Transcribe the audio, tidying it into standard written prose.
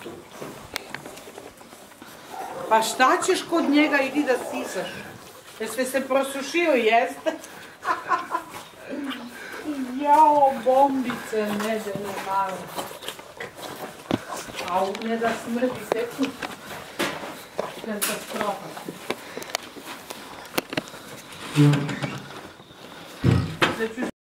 Pa šta ćeš kod njega, idi da sisaš. Jeste se prosušili, jeste? Jao, bombice, nedeljne malo. Au, ne da smrti teku. Katastrofa.